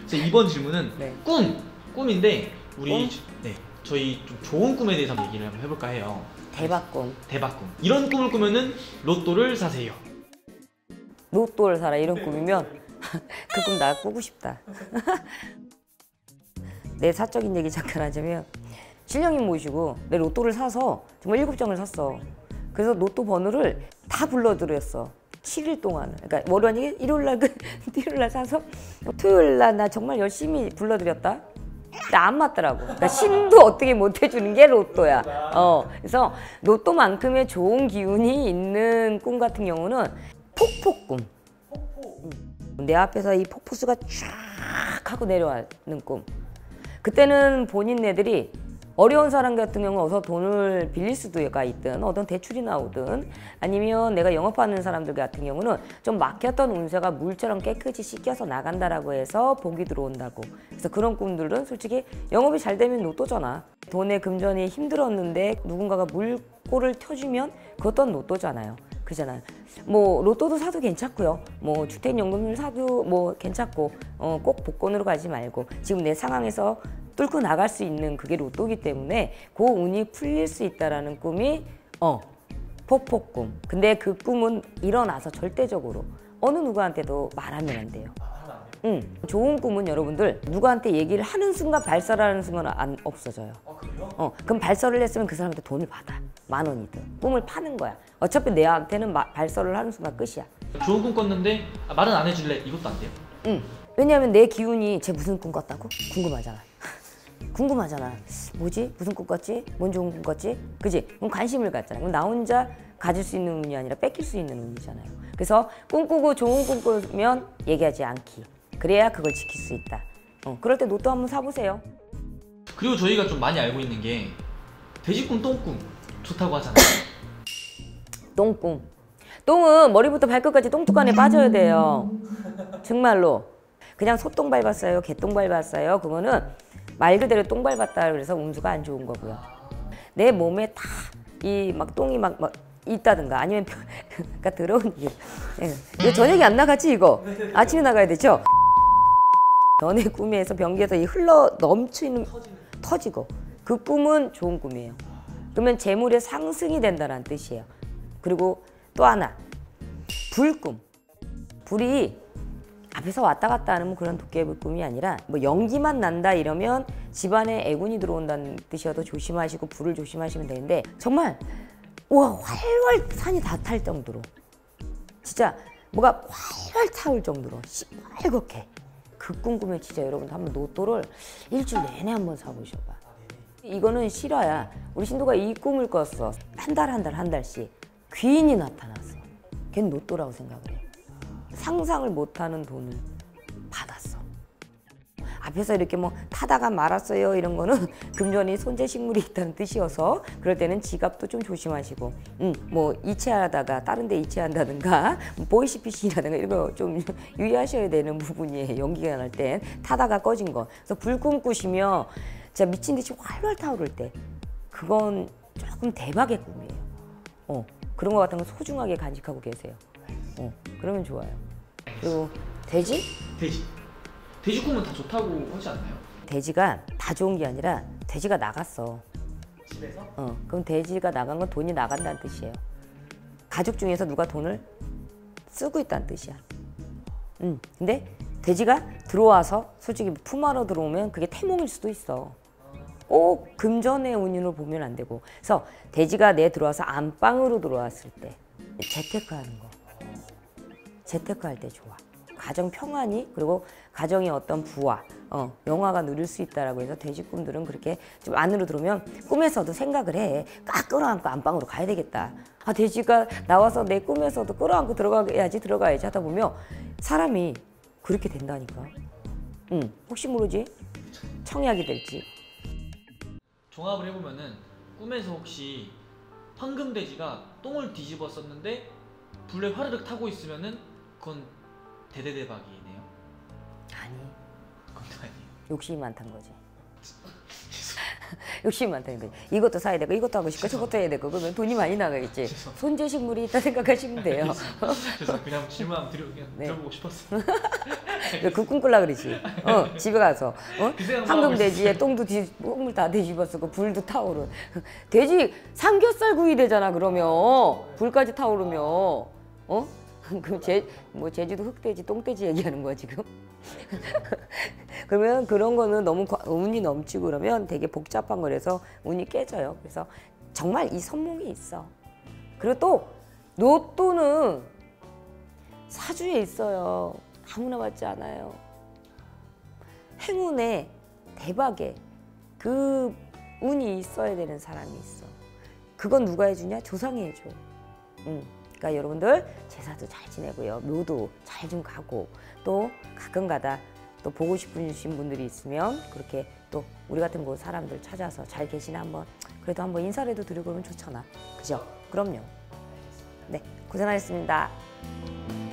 그래서 이번 질문은 네. 꿈인데 우리 꿈? 네, 저희 좀 좋은 꿈에 대해서 한번 얘기를 한번 해볼까 해요. 대박 꿈. 대박 꿈. 이런 꿈을 꾸면은 로또를 사세요. 로또를 사라 이런 꿈이면 그 꿈 나 꾸고 싶다. 내 사적인 얘기 잠깐 하자면 신령님 모시고 내 로또를 사서 정말 7장을 샀어. 그래서 로또 번호를 다 불러드렸어. 7일 동안. 그러니까 월요 아니게 일요일날 일요일날 사서 토요일날 나 정말 열심히 불러드렸다. 근데 안 맞더라고. 그러니까 신도 어떻게 못 해주는 게 로또야. 그래서 로또만큼의 좋은 기운이 있는 꿈 같은 경우는 폭포꿈. 내 앞에서 이 폭포수가 쫙 하고 내려가는 꿈. 그때는 본인네들이 어려운 사람 같은 경우는 어서 돈을 빌릴 수도가 있든 어떤 대출이 나오든 아니면 내가 영업하는 사람들 같은 경우는 좀 막혔던 운세가 물처럼 깨끗이 씻겨서 나간다라고 해서 복이 들어온다고. 그래서 그런 꿈들은 솔직히 영업이 잘 되면 로또잖아. 돈의 금전이 힘들었는데 누군가가 물꼬를 켜주면 그것도 로또잖아요. 그잖아요. 뭐 로또도 사도 괜찮고요. 뭐 주택연금을 사도 뭐 괜찮고 꼭 복권으로 가지 말고 지금 내 상황에서 뚫고 나갈 수 있는 그게 로또기 때문에 그 운이 풀릴 수 있다라는 꿈이 폭포꿈. 근데 그 꿈은 일어나서 절대적으로 어느 누구한테도 말하면 안 돼요. 좋은 꿈은 여러분들 누구한테 얘기를 하는 순간 발설을 하는 순간 안 없어져요. 그래요? 그럼 발설을 했으면 그 사람한테 돈을 받아. 10,000원이든. 꿈을 파는 거야. 어차피 내한테는 발설을 하는 순간 끝이야. 좋은 꿈 꿨는데 말은 안 해줄래? 이것도 안 돼요? 왜냐하면 내 기운이 쟤 무슨 꿈 꿨다고? 궁금하잖아. 궁금하잖아. 뭐지? 무슨 꿈 꿨지? 뭔 좋은 꿈 꿨지? 그지? 그럼 관심을 갖잖아. 그럼 나 혼자 가질 수 있는 운이 아니라 뺏길 수 있는 운이잖아요. 그래서 꿈꾸고 좋은 꿈 꾸면 얘기하지 않기. 그래야 그걸 지킬 수 있다. 그럴 때 로또 한번 사보세요. 그리고 저희가 좀 많이 알고 있는 게 돼지꿈, 똥꿈 좋다고 하잖아요. 똥꿈. 똥은 머리부터 발끝까지 똥뚜껑에 빠져야 돼요. 정말로. 그냥 소똥 밟았어요, 개똥 밟았어요. 그거는 말 그대로 똥 밟았다 그래서 운수가 안 좋은 거고요. 내 몸에 다 이 막 똥이 막 있다든가 아니면 그러니까 더러운 일. 이거 저녁에 안 나갔지 이거? 아침에 나가야 되죠? 전의 꿈에서 변기에서 이 흘러 넘치는 터지고 그 꿈은 좋은 꿈이에요. 그러면 재물의 상승이 된다는 뜻이에요. 그리고 또 하나 불꿈. 불이 앞에서 왔다 갔다 하는 그런 도깨비 꿈이 아니라 뭐 연기만 난다 이러면 집안에 애군이 들어온다는 뜻이어도 조심하시고 불을 조심하시면 되는데 정말 와 활활 산이 다 탈 정도로 진짜 뭐가 활활 타올 정도로 시뻘겋게 그 꿈 꾸면 진짜 여러분 한번 로또를 일주일 내내 한번 사보셔봐. 이거는 실화야. 우리 신도가 이 꿈을 꿨어. 한 달씩 귀인이 나타났어. 걔는 로또라고 생각을 해. 상상을 못하는 돈을 받았어. 앞에서 이렇게 뭐 타다가 말았어요 이런 거는 금전이 손재식물이 있다는 뜻이어서 그럴 때는 지갑도 좀 조심하시고 뭐 이체하다가 다른 데 이체한다든가 보이시피싱이라든가 이런 거 좀 유의하셔야 되는 부분이에요. 연기가 날 땐 타다가 꺼진 거. 그래서 불 꿈꾸시며 진짜 미친 듯이 활활 타오를 때 그건 조금 대박의 꿈이에요. 그런 거 같은 거 소중하게 간직하고 계세요. 그러면 좋아요. 그리고 돼지? 돼지 꿈은 다 좋다고 하지 않나요? 돼지가 다 좋은 게 아니라 돼지가 나갔어. 집에서? 그럼 돼지가 나간 건 돈이 나간다는 뜻이에요. 가족 중에서 누가 돈을 쓰고 있다는 뜻이야. 근데 돼지가 들어와서 솔직히 품하러 들어오면 그게 태몽일 수도 있어. 꼭 금전의 운으로 보면 안 되고. 그래서 돼지가 내 들어와서 안방으로 들어왔을 때 재테크하는 거. 재테크할 때 좋아. 가정 평안이 그리고 가정의 어떤 부와 영화가 누릴 수 있다라고 해서 돼지 꿈들은 그렇게 좀 안으로 들어오면 꿈에서도 생각을 해. 끌어안고 안방으로 가야 되겠다. 돼지가 나와서 내 꿈에서도 끌어안고 들어가야지 하다 보면 사람이 그렇게 된다니까. 혹시 모르지? 청약이 될지. 종합을 해보면은 꿈에서 혹시 황금돼지가 똥을 뒤집어 썼는데 불에 화르륵 타고 있으면은 그건 대대대박이네요. 아니. 그건 또 아니에요. 욕심이 많다는 거지. 욕심이 많다는 거지. 이것도 사야 되고 이것도 하고 싶고 저것도 해야 되고 그러면 돈이 많이 나가겠지. 손재식물이 있다 생각하시면 돼요. 그래서 그냥 질문 한번 들어보고 싶었어요. 그 꿈꾸려 그러지. 집에 가서 그 생각만 황금 하고 돼지에 똥도 똥물 다 뒤집어 쓰고 불도 타오르. 돼지 삼겹살 구이 되잖아 그러면 불까지 타오르면 그럼 뭐 제주도 흑돼지 똥돼지 얘기하는 거야 지금? 그러면 그런 거는 너무 운이 넘치고 그러면 되게 복잡한 거라서 운이 깨져요. 그래서 정말 이 선몽이 있어. 그리고 또 로또는 사주에 있어요. 아무나 받지 않아요. 행운에 대박에 그 운이 있어야 되는 사람이 있어. 그건 누가 해주냐? 조상이 해줘. 그러니까 여러분들 제사도 잘 지내고요. 묘도 잘 좀 가고 또 가끔가다 또 보고 싶으신 분들이 있으면 그렇게 또 우리 같은 곳 사람들 찾아서 잘 계시나 한번 그래도 한번 인사라도 드리고 그러면 좋잖아. 그죠? 그럼요. 네, 고생하셨습니다.